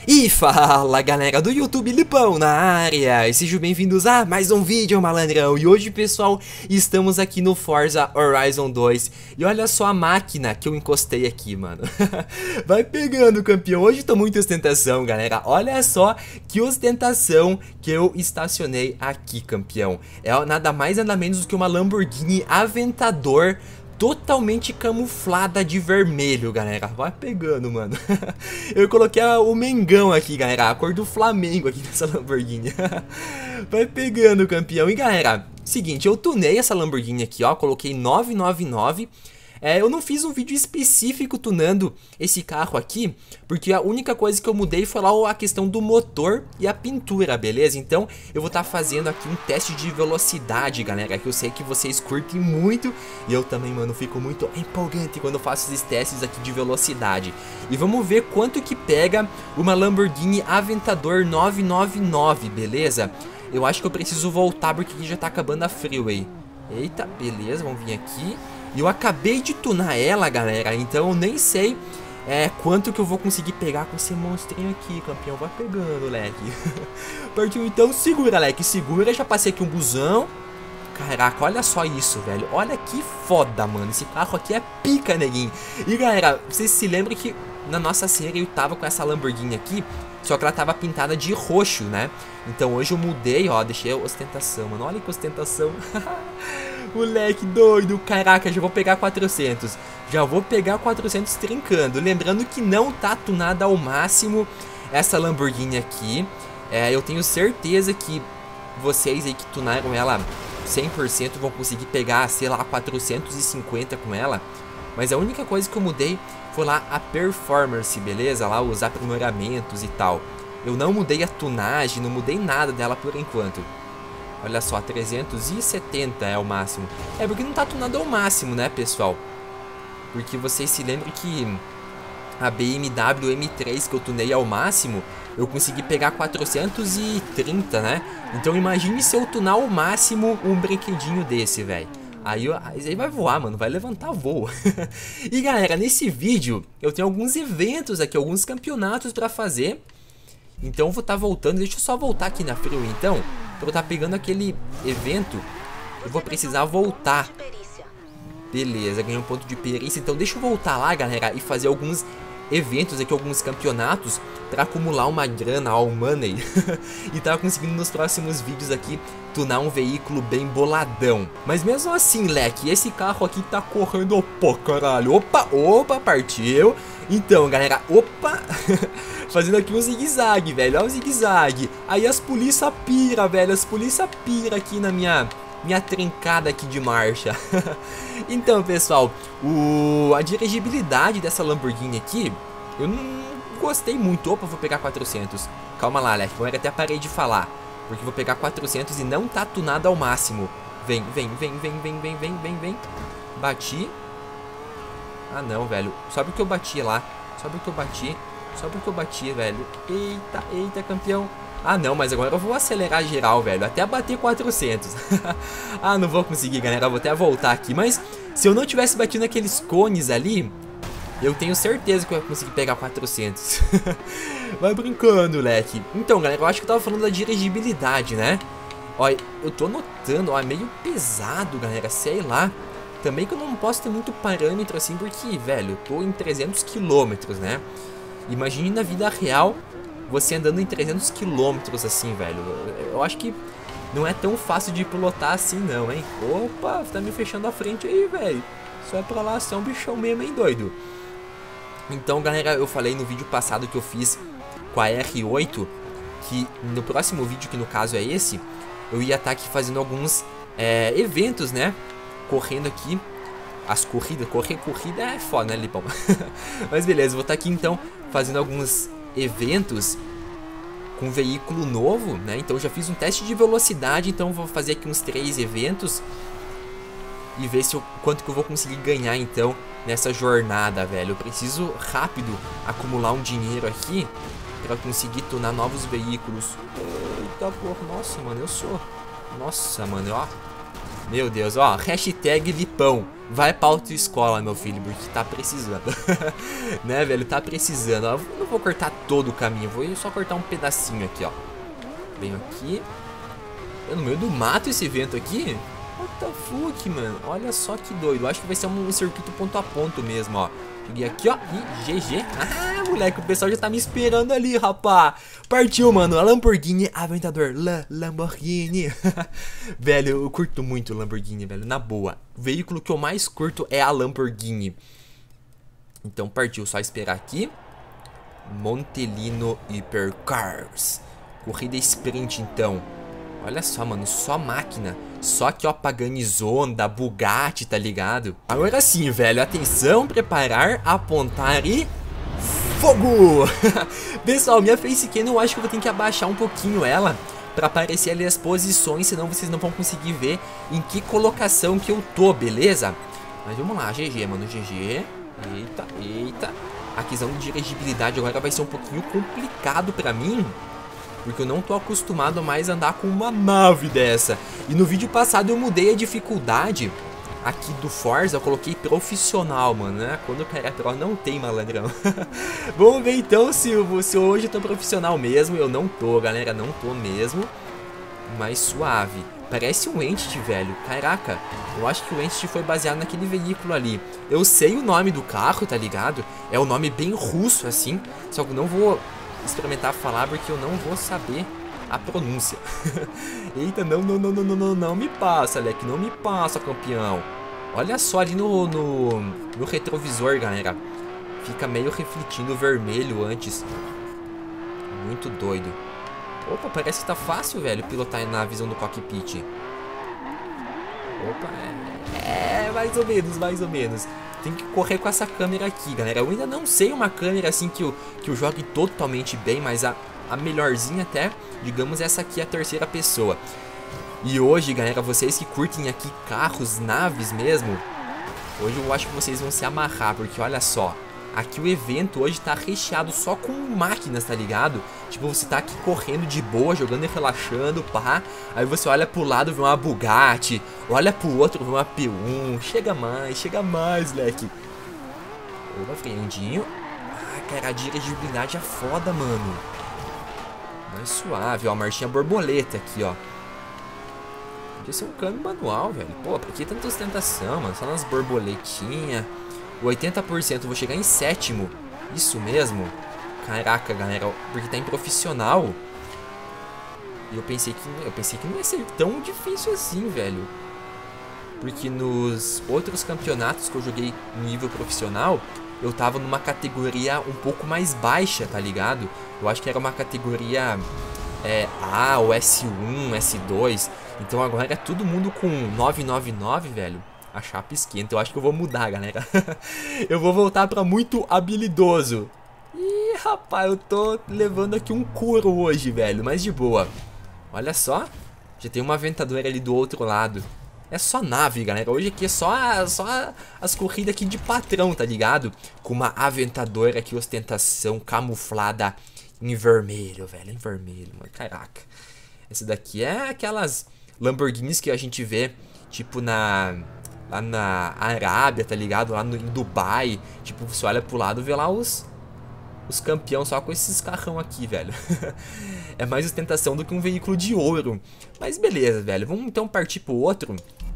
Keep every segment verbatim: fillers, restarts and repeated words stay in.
E fala galera do YouTube, Lipão na área, e sejam bem-vindos a mais um vídeo, malandrão. E hoje, pessoal, estamos aqui no Forza Horizon dois. E olha só a máquina que eu encostei aqui, mano. Vai pegando, campeão. Hoje tô muito ostentação, galera. Olha só que ostentação que eu estacionei aqui, campeão. É nada mais nada menos do que uma Lamborghini Aventador totalmente camuflada de vermelho, galera. Vai pegando, mano. Eu coloquei o Mengão aqui, galera. A cor do Flamengo aqui nessa Lamborghini. Vai pegando, campeão. E, galera, seguinte, eu tunei essa Lamborghini aqui, ó. Coloquei nove nove nove. É, eu não fiz um vídeo específico tunando esse carro aqui, porque a única coisa que eu mudei foi lá a questão do motor e a pintura, beleza? Então eu vou estar tá fazendo aqui um teste de velocidade, galera, que eu sei que vocês curtem muito. E eu também, mano, fico muito empolgante quando eu faço esses testes aqui de velocidade. E vamos ver quanto que pega uma Lamborghini Aventador nove nove nove, beleza? Eu acho que eu preciso voltar porque aqui já tá acabando a freeway. Eita, beleza, vamos vir aqui. E eu acabei de tunar ela, galera, então eu nem sei é, quanto que eu vou conseguir pegar com esse monstrinho aqui, campeão. Vai pegando, leque. Partiu, então segura, leque, segura. Já passei aqui um busão. Caraca, olha só isso, velho. Olha que foda, mano. Esse carro aqui é pica, neguinho. E, galera, vocês se lembram que na nossa série eu tava com essa Lamborghini aqui, só que ela tava pintada de roxo, né? Então hoje eu mudei, ó, deixei a ostentação, mano. Olha que ostentação. Moleque doido, caraca, já vou pegar quatrocentos. Já vou pegar quatrocentos trincando. Lembrando que não tá tunada ao máximo essa Lamborghini aqui. É, eu tenho certeza que vocês aí que tunaram ela cem por cento vão conseguir pegar, sei lá, quatrocentos e cinquenta com ela. Mas a única coisa que eu mudei foi lá a performance, beleza? Lá os aprimoramentos e tal. Eu não mudei a tunagem, não mudei nada dela por enquanto. Olha só, trezentos e setenta é o máximo. É porque não tá tunado ao máximo, né, pessoal? Porque vocês se lembram que a B M W M três que eu tunei ao máximo, eu consegui pegar quatrocentos e trinta, né? Então imagine se eu tunar ao máximo um brinquedinho desse, velho. Aí, aí vai voar, mano, vai levantar voo. E galera, nesse vídeo eu tenho alguns eventos aqui, alguns campeonatos pra fazer. Então eu vou estar voltando, deixa eu só voltar aqui na freeway então. Pra eu estar pegando aquele evento, eu vou precisar voltar. Beleza, ganhei um ponto de perícia. Então deixa eu voltar lá, galera, e fazer alguns eventos aqui, alguns campeonatos, pra acumular uma grana, all money. E tá conseguindo nos próximos vídeos aqui tunar um veículo bem boladão. Mas mesmo assim, leque, esse carro aqui tá correndo, opa, caralho. Opa, opa, partiu. Então, galera, opa. Fazendo aqui um zigue-zague, velho, olha o zigue-zague. Aí as polícia pira, velho, as polícia pira aqui na minha... minha trincada aqui de marcha. Então, pessoal, o... a dirigibilidade dessa Lamborghini aqui, eu não gostei muito. Opa, vou pegar quatrocentos. Calma lá, Leque, eu até parei de falar, porque vou pegar quatrocentos e não tá tunado ao máximo. Vem, vem, vem, vem, vem, vem, vem, vem, vem. Bati. Ah, não, velho. Só porque eu bati lá. Só porque eu bati. Só porque eu bati, velho. Eita, eita, campeão. Ah, não, mas agora eu vou acelerar geral, velho, até bater quatrocentos. Ah, não vou conseguir, galera, eu vou até voltar aqui. Mas se eu não tivesse batido naqueles cones ali, eu tenho certeza que eu ia conseguir pegar quatrocentos. Vai brincando, leque. Então, galera, eu acho que eu tava falando da dirigibilidade, né? Ó, eu tô notando, ó, é meio pesado, galera, sei lá. Também que eu não posso ter muito parâmetro assim, porque, velho, eu tô em trezentos quilômetros, né? Imagine na vida real você andando em trezentos quilômetros assim, velho. Eu acho que não é tão fácil de pilotar assim não, hein. Opa, tá me fechando a frente aí, velho. Só é pra lá, você é um bichão mesmo, hein, doido. Então, galera, eu falei no vídeo passado que eu fiz com a R oito, que no próximo vídeo, que no caso é esse, eu ia estar aqui fazendo alguns é, eventos, né, correndo aqui. As corridas, correr corrida é foda, né, Lipão? Mas beleza, vou estar aqui então fazendo alguns eventos com veículo novo, né? Então já fiz um teste de velocidade, então vou fazer aqui uns três eventos e ver se eu, quanto que eu vou conseguir ganhar então nessa jornada, velho. Eu preciso rápido acumular um dinheiro aqui para conseguir tunar novos veículos. Eita porra, nossa, mano, eu sou... Nossa, mano, ó. Meu Deus, ó, hashtag Lipão. Vai pra autoescola, meu filho, porque tá precisando. Né, velho, tá precisando. Ó, eu não vou cortar todo o caminho, vou só cortar um pedacinho aqui, ó. Venho aqui. É no meio do mato esse vento aqui? What the fuck, mano? Olha só que doido. Eu acho que vai ser um circuito ponto a ponto mesmo, ó. Cheguei aqui, ó. E G G. Ah, moleque, o pessoal já tá me esperando ali, rapá. Partiu, mano. A Lamborghini Aventador. La Lamborghini. Velho, eu curto muito o Lamborghini, velho. Na boa. O veículo que eu mais curto é a Lamborghini. Então partiu. Só esperar aqui. Montelino Hypercars. Corrida sprint, então. Olha só, mano, só máquina. Só que, ó, Pagani Zonda, Bugatti, tá ligado? Agora sim, velho, atenção, preparar, apontar e... fogo! Pessoal, minha facecam eu acho que eu vou ter que abaixar um pouquinho ela pra aparecer ali as posições, senão vocês não vão conseguir ver em que colocação que eu tô, beleza? Mas vamos lá, G G, mano, G G. Eita, eita. A questão de dirigibilidade agora vai ser um pouquinho complicado pra mim, porque eu não tô acostumado mais a andar com uma nave dessa. E no vídeo passado eu mudei a dificuldade aqui do Forza, eu coloquei profissional, mano, né? Quando o cara é pro não tem, malandrão. Vamos ver então se, eu, se hoje eu tô profissional mesmo. Eu não tô, galera, não tô mesmo. Mas suave. Parece um Entity, velho. Caraca, eu acho que o Entity foi baseado naquele veículo ali. Eu sei o nome do carro, tá ligado? É um nome bem russo, assim. Só que eu não vou experimentar falar porque eu não vou saber a pronúncia. Eita, não, não, não, não, não, não, não me passa, Alec, não me passa, campeão. Olha só ali no, no, no retrovisor, galera. Fica meio refletindo vermelho antes. Muito doido. Opa, parece que tá fácil, velho, pilotar na visão do cockpit. Opa, é, é mais ou menos, mais ou menos. Tem que correr com essa câmera aqui, galera. Eu ainda não sei uma câmera assim que eu, que eu jogue totalmente bem, mas a, a melhorzinha até, digamos, essa aqui é a terceira pessoa. E hoje, galera, vocês que curtem aqui carros, naves mesmo, hoje eu acho que vocês vão se amarrar, porque olha só, aqui o evento hoje tá recheado só com máquinas, tá ligado? Tipo, você tá aqui correndo de boa, jogando e relaxando, pá. Aí você olha pro lado, vê uma Bugatti. Olha pro outro, vê uma P um. Chega mais, chega mais, leque. Opa, freandinho. Ah, cara, a dirigibilidade é foda, mano. Mais suave, ó, a marchinha borboleta aqui, ó. Podia ser um câmbio manual, velho. Pô, por que tanta ostentação, mano? Só nas borboletinhas. oitenta por cento, vou chegar em sétimo. Isso mesmo? Caraca, galera, porque tá em profissional. E eu pensei que eu pensei que não ia ser tão difícil assim, velho. Porque nos outros campeonatos que eu joguei em nível profissional, eu tava numa categoria um pouco mais baixa, tá ligado? Eu acho que era uma categoria é, A ou S um, S dois. Então agora é todo mundo com nove nove nove, velho. A chapa esquenta, eu acho que eu vou mudar, galera. Eu vou voltar pra muito habilidoso. Ih, rapaz, eu tô levando aqui um couro hoje, velho, mas de boa. Olha só, já tem uma aventadora ali do outro lado. É só nave, galera, hoje aqui é só, só as corridas aqui de patrão, tá ligado? Com uma aventadora aqui, ostentação camuflada em vermelho, velho, em vermelho, mano, caraca. Essa daqui é aquelas Lamborghinis que a gente vê, tipo na... lá na Arábia, tá ligado? Lá no, em Dubai. Tipo, você olha pro lado e vê lá os Os campeão só com esses carrão aqui, velho. É mais ostentação do que um veículo de ouro. Mas beleza, velho, vamos então partir pro outro.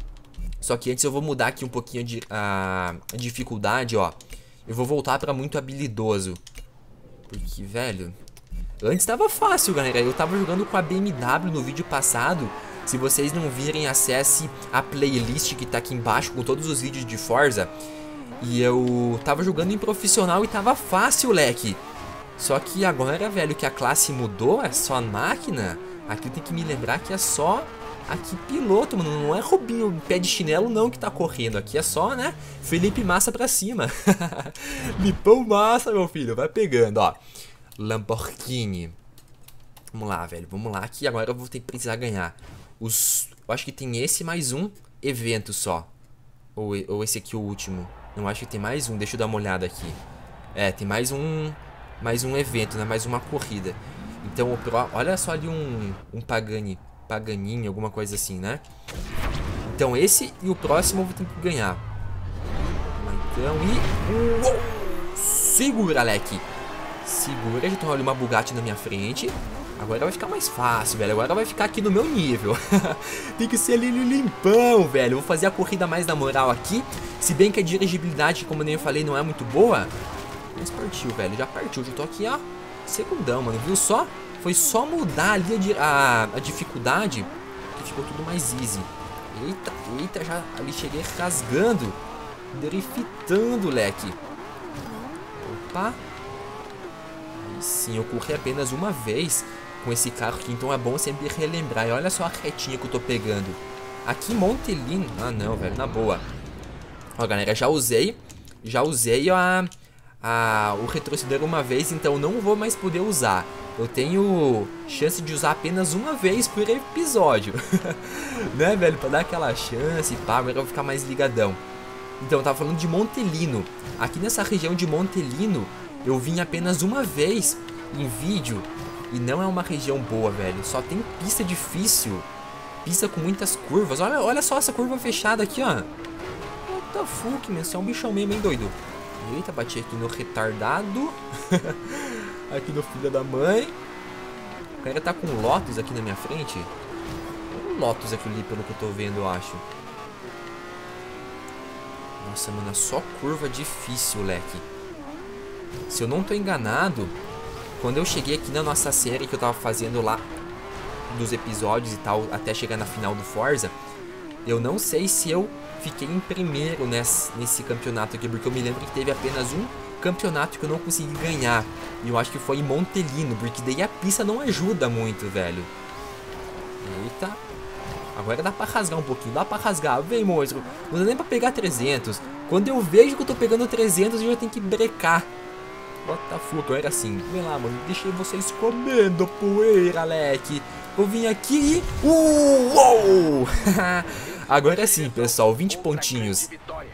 Só que antes eu vou mudar aqui um pouquinho de, a, a dificuldade, ó. Eu vou voltar pra muito habilidoso. Porque, velho, antes tava fácil, galera. Eu tava jogando com a B M W no vídeo passado. Se vocês não virem, acesse a playlist que tá aqui embaixo com todos os vídeos de Forza. E eu tava jogando em profissional e tava fácil, leque. Só que agora, velho, que a classe mudou, é só máquina. Aqui tem que me lembrar que é só aqui piloto, mano. Não é Robinho, pé de chinelo não que tá correndo. Aqui é só, né, Felipe Massa pra cima. Lipão Massa, meu filho, vai pegando, ó. Lamborghini. Vamos lá, velho, vamos lá. Que agora eu vou ter que precisar ganhar. Os, eu acho que tem esse mais um evento só. Ou, ou esse aqui o último. Não, acho que tem mais um, deixa eu dar uma olhada aqui. É, tem mais um mais um evento, né? Mais uma corrida. Então, o pro, olha só ali um, um Pagani, Paganinho, alguma coisa assim, né? Então esse e o próximo eu vou ter que ganhar. Então, e... Uou! Segura, Leque. Segura, já tem uma Bugatti na minha frente. Agora vai ficar mais fácil, velho. Agora vai ficar aqui no meu nível. Tem que ser ali limpão, velho. Vou fazer a corrida mais na moral aqui. Se bem que a dirigibilidade, como nem eu falei, não é muito boa. Mas partiu, velho. Já partiu. Já tô aqui, ó. Segundão, mano. Viu só? Foi só mudar ali a, a, a dificuldade que ficou tudo mais easy. Eita, eita. Já ali cheguei rasgando. Driftando, Leque. Opa. Aí sim, eu corri apenas uma vez com esse carro aqui, então é bom sempre relembrar. E olha só a retinha que eu tô pegando. Aqui em Montelino... Ah, não, velho, na boa. Ó, galera, já usei. Já usei a, a, o retrocedor uma vez, então não vou mais poder usar. Eu tenho chance de usar apenas uma vez por episódio. Né, velho? Pra dar aquela chance, pá, agora eu vou ficar mais ligadão. Então, eu tava falando de Montelino. Aqui nessa região de Montelino, eu vim apenas uma vez em vídeo. E não é uma região boa, velho. Só tem pista difícil. Pista com muitas curvas. Olha, olha só essa curva fechada aqui, ó. What the fuck, man? Isso é um bichão mesmo, hein, doido? Eita, bati aqui no retardado. Aqui no filho da mãe. O cara tá com um Lotus aqui na minha frente. Um Lotus aqui ali, pelo que eu tô vendo, eu acho. Nossa, mano, é só curva difícil, Leque. Se eu não tô enganado, quando eu cheguei aqui na nossa série que eu tava fazendo lá, dos episódios e tal, até chegar na final do Forza, eu não sei se eu fiquei em primeiro nesse, nesse campeonato aqui, porque eu me lembro que teve apenas um campeonato que eu não consegui ganhar. E eu acho que foi em Montelino, porque daí a pista não ajuda muito, velho. Eita. Agora dá pra rasgar um pouquinho, dá pra rasgar. Vem, monstro. Não dá nem pra pegar trezentos. Quando eu vejo que eu tô pegando trezentos, eu já tenho que brecar. What the fuck, eu era assim. Vem lá, mano. Deixei vocês comendo poeira, Leque. Eu vim aqui e... Uou! Agora sim, pessoal. vinte pontinhos.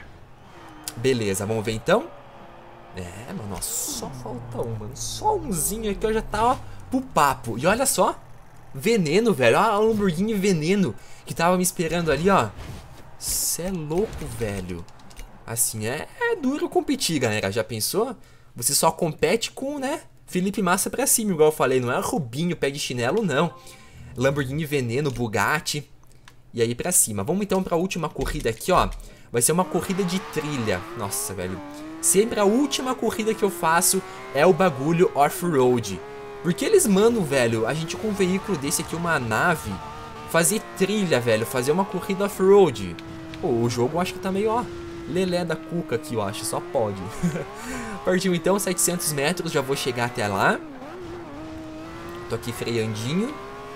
Beleza, vamos ver então. É, mano, ó, só falta um, mano. Só umzinho aqui, ó, já tá, ó, pro papo. E olha só. Veneno, velho. Olha a Lamborghini Veneno que tava me esperando ali, ó. Cê é louco, velho. Assim, é, é duro competir, galera. Já pensou? Você só compete com, né, Felipe Massa pra cima, igual eu falei. Não é Rubinho, pé de chinelo, não. Lamborghini Veneno, Bugatti. E aí pra cima. Vamos então pra última corrida aqui, ó. Vai ser uma corrida de trilha. Nossa, velho. Sempre a última corrida que eu faço é o bagulho off-road. Porque eles mandam, velho, a gente com um veículo desse aqui, uma nave, fazer trilha, velho. Fazer uma corrida off-road. Pô, o jogo eu acho que tá meio, ó, lelé da cuca aqui, eu acho. Só pode. Partiu então, setecentos metros, já vou chegar até lá. Tô aqui freandinho.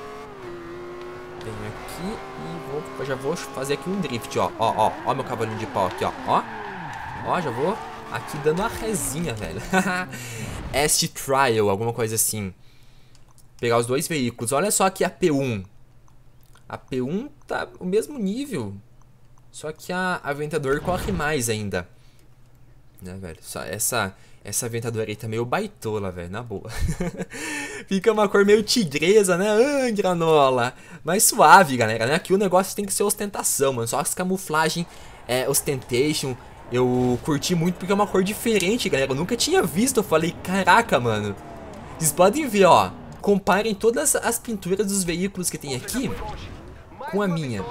Venho aqui e vou, eu já vou fazer aqui um drift, ó. Ó, ó, ó meu cavalinho de pau aqui, ó. Ó, ó, já vou aqui dando uma resinha, velho. Est Trial, alguma coisa assim. Pegar os dois veículos. Olha só aqui a P um. A P um tá o mesmo nível. Só que a Aventador corre mais ainda. Né, velho? Só essa, essa Aventador aí tá meio baitola, velho. Na boa. Fica uma cor meio tigresa, né? Ah, granola. Mas suave, galera, né? Aqui o negócio tem que ser ostentação, mano. Só as camuflagem, é, ostentation. Eu curti muito porque é uma cor diferente, galera. Eu nunca tinha visto. Eu falei, caraca, mano. Vocês podem ver, ó. Comparem todas as pinturas dos veículos que tem aqui com a minha.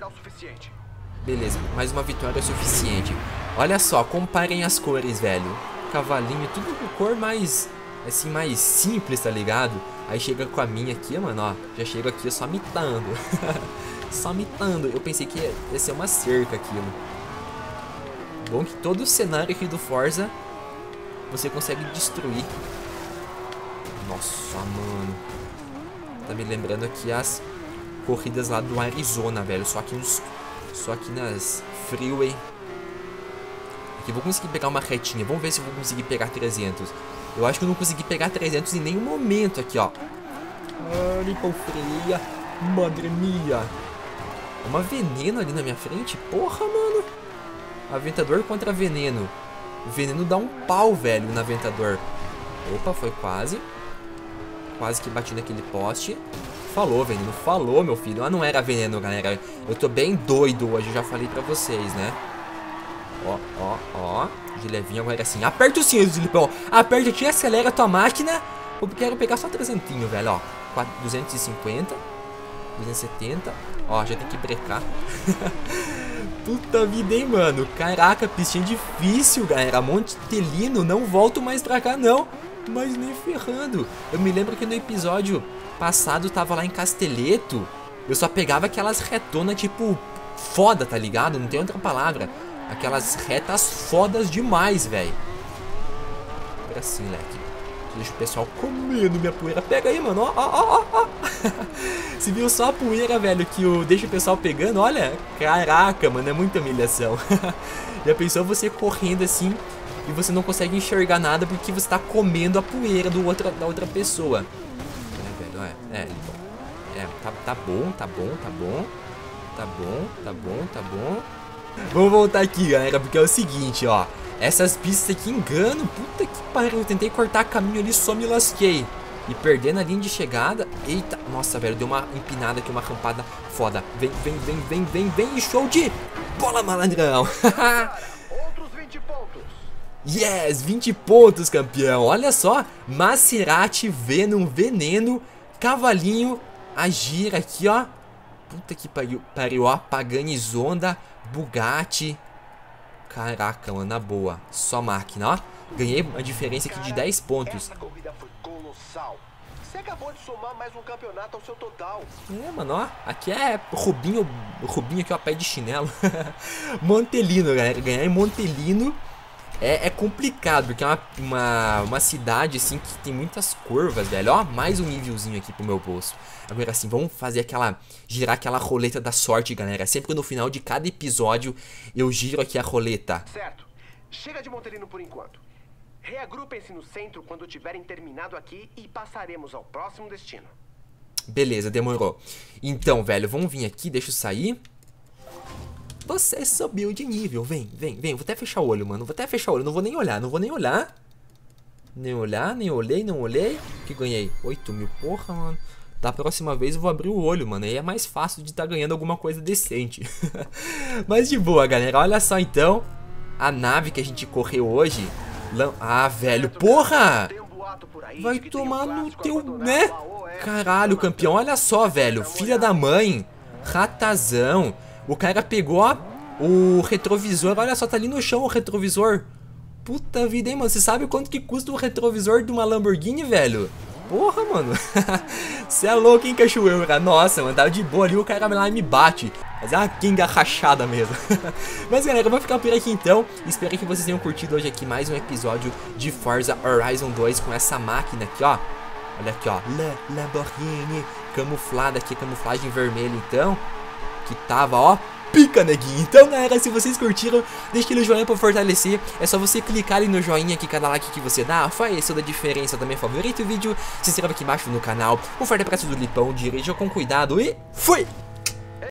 Beleza, mais uma vitória é suficiente. Olha só, comparem as cores, velho. Cavalinho, tudo com cor mais, assim, mais simples, tá ligado? Aí chega com a minha aqui, mano, ó. Já chega aqui só mitando. Só mitando. Eu pensei que ia ser uma cerca aquilo. Bom que todo o cenário aqui do Forza você consegue destruir. Nossa, mano. Tá me lembrando aqui as corridas lá do Arizona, velho. Só aqui nos... Só aqui nas freeway. Aqui vou conseguir pegar uma retinha. Vamos ver se eu vou conseguir pegar trezentos. Eu acho que eu não consegui pegar trezentos em nenhum momento aqui, ó. Ah, limpou freia. Madre mia. Uma Veneno ali na minha frente? Porra, mano. Aventador contra Veneno. O Veneno dá um pau, velho, no Aventador. Opa, foi quase. Quase que bati naquele poste. Falou, veneno. Falou, meu filho. Ah, não era veneno, galera. Eu tô bem doido hoje, eu já falei pra vocês, né? Ó, ó, ó. De levinho agora assim. Aperta o cinto, Zilipão. Aperta aqui, acelera a tua máquina. Eu quero pegar só trezentinho, velho, ó. duzentos e cinquenta. duzentos e setenta. Ó, já tem que brecar. Puta vida, hein, mano. Caraca, pistinha difícil, galera. Montelino, não volto mais pra cá, não. Mas nem ferrando. Eu me lembro que no episódio passado tava lá em Casteleto. Eu só pegava aquelas retonas, tipo, foda, tá ligado? Não tem outra palavra. Aquelas retas fodas demais, velho. Agora sim, leque. Deixa o pessoal comendo minha poeira. Pega aí, mano. Ó, ó, ó, ó. Se viu só a poeira, velho, que eu deixo o pessoal pegando? Olha. Caraca, mano. É muita humilhação. Já pensou você correndo assim e você não consegue enxergar nada porque você tá comendo a poeira do outra, da outra pessoa. É, velho. É, é, é tá, tá bom, tá bom, tá bom. Tá bom, tá bom, tá bom. Vamos voltar aqui, galera, porque é o seguinte, ó. Essas pistas aqui enganam. Puta que pariu. Eu tentei cortar caminho ali, só me lasquei. E perdendo a linha de chegada. Eita, nossa, velho, deu uma empinada aqui, uma rampada foda. Vem, vem, vem, vem, vem, vem. Show de bola, malandrão. Outros vinte pontos. Yes, vinte pontos, campeão. Olha só, Maserati, Venom, Veneno, Cavalinho, Agir aqui, ó. Puta que pariu, pariu, ó. Pagani Zonda, Bugatti. Caraca, mano, na boa. Só máquina, ó. Ganhei uma diferença aqui de dez pontos. Essa corrida foi colossal. Você acabou de somar mais um campeonato ao seu total. É, mano, ó. Aqui é Rubinho, Rubinho aqui, ó, pé de chinelo. Montelino, galera. Ganhar em Montelino é, é complicado, porque é uma, uma, uma cidade, assim, que tem muitas curvas, velho. Ó, mais um nívelzinho aqui pro meu bolso. Agora, assim, vamos fazer aquela... girar aquela roleta da sorte, galera. Sempre no final de cada episódio, eu giro aqui a roleta. Certo. Chega de Montelino por enquanto. Reagrupem-se no centro quando tiverem terminado aqui e passaremos ao próximo destino. Beleza, demorou. Então, velho, vamos vir aqui, deixa eu sair. Você subiu de nível, vem, vem, vem. Vou até fechar o olho, mano, vou até fechar o olho. Não vou nem olhar, não vou nem olhar. Nem olhar, nem olhei, não olhei. O que ganhei? oito mil, porra, mano. Da próxima vez eu vou abrir o olho, mano. Aí é mais fácil de estar tá ganhando alguma coisa decente. Mas de boa, galera. Olha só, então. A nave que a gente correu hoje... Ah, velho, porra! Vai tomar no teu, né? Caralho, campeão, olha só, velho. Filha da mãe. Ratazão. O cara pegou, ó, o retrovisor. Olha só, tá ali no chão o retrovisor. Puta vida, hein, mano. Você sabe quanto que custa o retrovisor de uma Lamborghini, velho? Porra, mano. Você é louco, hein, cachoeira? Nossa, mano, tava de boa ali, o cara lá me bate. Mas é uma kinga rachada mesmo. Mas, galera, eu vou ficar por aqui então. Espero que vocês tenham curtido hoje aqui mais um episódio de Forza Horizon dois com essa máquina aqui, ó. Olha aqui, ó. Lamborghini. Camuflada aqui, camuflagem vermelha, então. Que tava, ó. Pica, neguinho. Então, galera, se vocês curtiram, deixa aquele joinha pra fortalecer. É só você clicar ali no joinha que cada like que você dá faz toda a diferença. Também favorita o vídeo, se inscreva aqui embaixo no canal. Um forte abraço do Lipão, dirija com cuidado e fui!